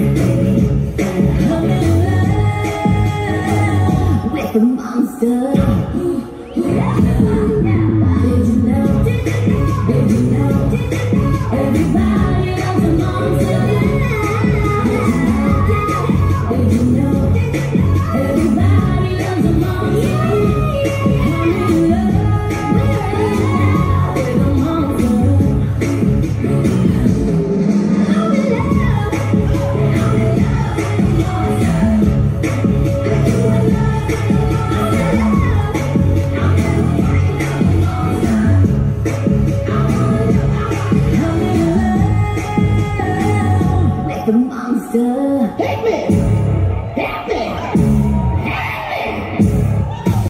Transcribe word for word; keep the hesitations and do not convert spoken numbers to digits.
with the monster. Did you know? Did you know? Everybody loves a monster. Did you know? Everybody loves a monster. I'm in love with a monster. I'm in love. I'm in love with a monster. The monster. Hit me!